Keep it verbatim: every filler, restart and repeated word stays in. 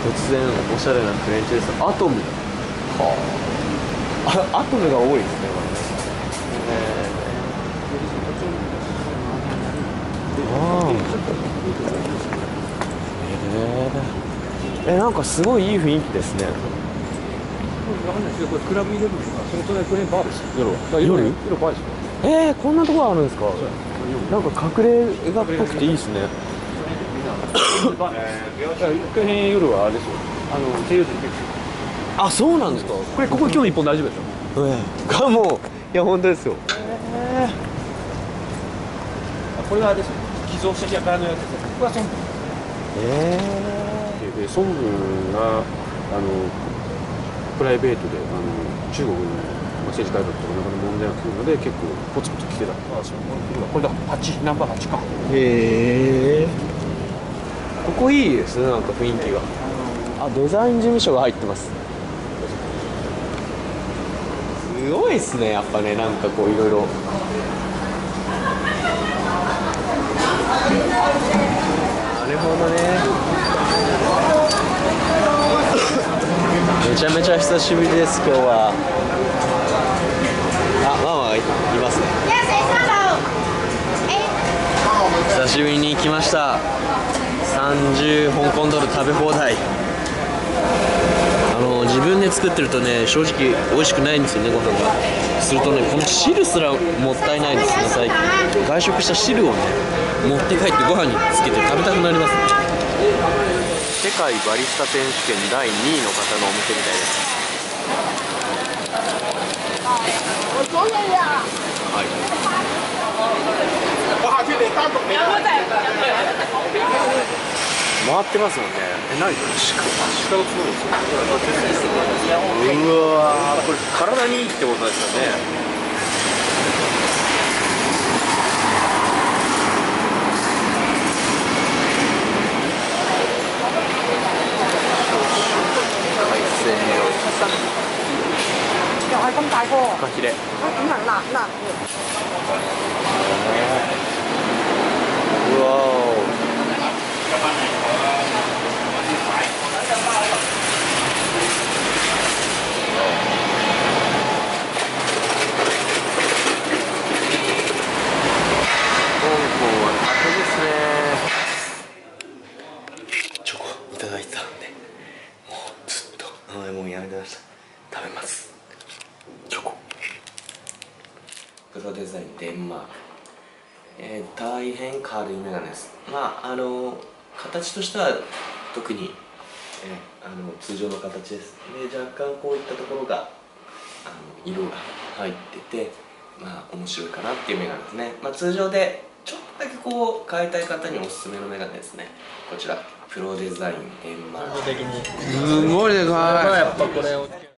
突然おしゃれなフレンチです。アトム。はあ、あアトムが多いですね、これね。あーえー、えなんかすごいいい雰囲気ですね。 これクラブイレブンとか、その隣これバーですよ。夜は。 夜夜バーですよ。 えー、こんなところあるんですか。なんか隠れ家っぽくていいですね。 一回夜はあれですよ。あの西洋人結構。 あ、そうなんですか。 これここ今日一本大丈夫ですよ。 ええかも。いや本当ですよ。えこれはあれですよ。寄贈した輩のやつです。ここは孫文。 えで孫文があのプライベートであの中国の政治改革とかなかなか問題が来るので結構ポツポツ来てた。あ、そうこれだ。八ナンバー八か。 へえ。ここいいですね、なんか雰囲気が。あ、デザイン事務所が入ってます。すごいですね、やっぱね、なんかこういろいろ。なるほどね。めちゃめちゃ久しぶりです、今日は。あ、ママがいますね。久しぶりに来ました。さんじゅう香港ドル食べ放題。あの自分で作ってるとね、正直美味しくないんですよね、ご飯が。するとね、この汁すらもったいないですね。最近外食した汁をね持って帰ってご飯につけて食べたくなりますね。世界バリスタ選手権だいにいの方のお店みたいです。はい。回ってますもんね。え、何これ？鹿、鹿の角ですよ。うわー、これ体にいいってことですよね。海鮮料理。 又係咁大個， フカヒレ。 咁能辣辣嘅。 うわー。香港は竹ですね。チョコいただいたんで、もうずっと甘いもんやめてました。食べます。チョコ。プロデザインデンマーク。えー、大変軽いメガネです。まああの形としては特に、えー、あの通常の形です。で若干こういったところがあの色が入ってて、まあ面白いかなっていうメガネですね。まあ通常でちょっとだけこう変えたい方におすすめのメガネですね。こちらプロデザインデンマーク。 すごいでかい。やっぱこれを